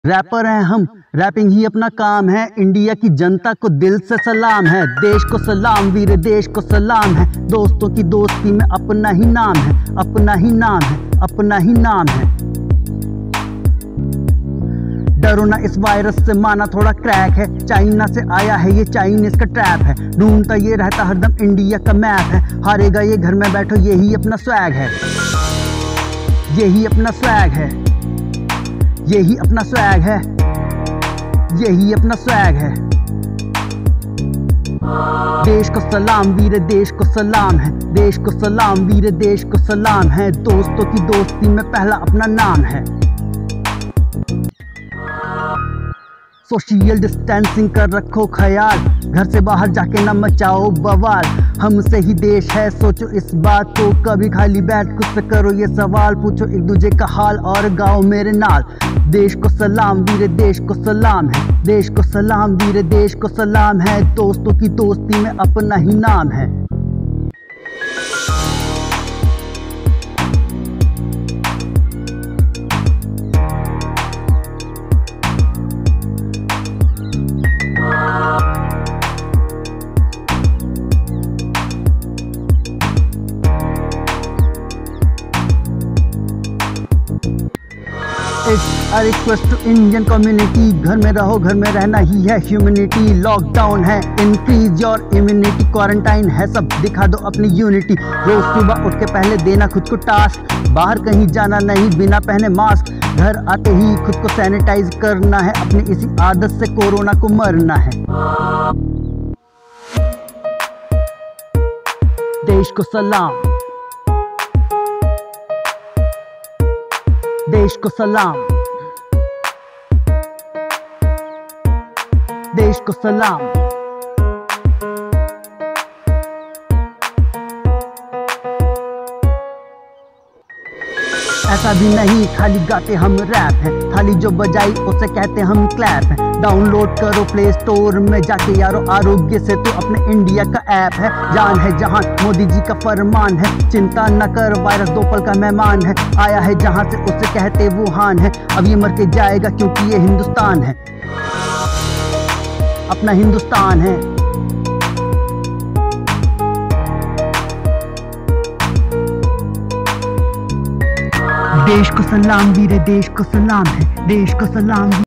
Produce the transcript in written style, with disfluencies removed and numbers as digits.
Wrapper हैं हम, wrapping ही अपना काम है। इंडिया की जनता को दिल से सलाम है। देश को सलाम वीर, देश को सलाम है। दोस्तों की दोस्ती में अपना ही नाम है, अपना ही नाम है, अपना ही नाम है। डरो ना इस वायरस से, माना थोड़ा क्रैक है। चाइना से आया है ये, चाइनीज का ट्रैप है। ढूंढता ये रहता हरदम इंडिया का मैप है। हारेगा ये घर में बैठो, यही अपना स्वैग है, यही अपना स्वैग है, यही अपना स्वैग है, यही अपना स्वैग है। देश को सलाम वीर, देश को सलाम है। देश को सलाम वीर, देश को सलाम है। दोस्तों की दोस्ती में पहला अपना नाम है। सोशल डिस्टेंसिंग कर रखो ख्याल, घर से बाहर जाके न मचाओ बवाल। हमसे ही देश है, सोचो इस बात को। कभी खाली बैठ खुद से करो ये सवाल, पूछो एक दूजे का हाल और गाओ मेरे नाल। देश को सलाम वीर, देश को सलाम है। देश को सलाम वीर, देश को सलाम है। दोस्तों की दोस्ती में अपना ही नाम है। It's a request to Indian community, घर में रहो, घर में रहना ही है ह्यूमैनिटी। लॉकडाउन है, इंक्रीज योर इम्यूनिटी। क्वारंटाइन है, सब दिखा दो अपनी यूनिटी। रोज सुबह उठ के पहले देना खुद को टास्क, बाहर कहीं जाना नहीं बिना पहने मास्क। घर आते ही खुद को सैनिटाइज करना है, अपनी इसी आदत से कोरोना को मरना है। देश को सलाम, देश को सलाम, देश को सलाम। ऐसा भी नहीं खाली गाते हम रैप है, थाली जो बजाई उसे कहते हम क्लैप है। डाउनलोड करो प्ले स्टोर में जाके यारो, आरोग्य से तो अपने इंडिया का ऐप है। जान है जहां मोदी जी का फरमान है, चिंता न कर वायरस 2 पल का मेहमान है। आया है जहां से उसे कहते वुहान है, अब ये मर के जाएगा क्योंकि ये हिंदुस्तान है, अपना हिंदुस्तान है। देश को सलाम वीर, देश को सलाम है। देश को सलाम।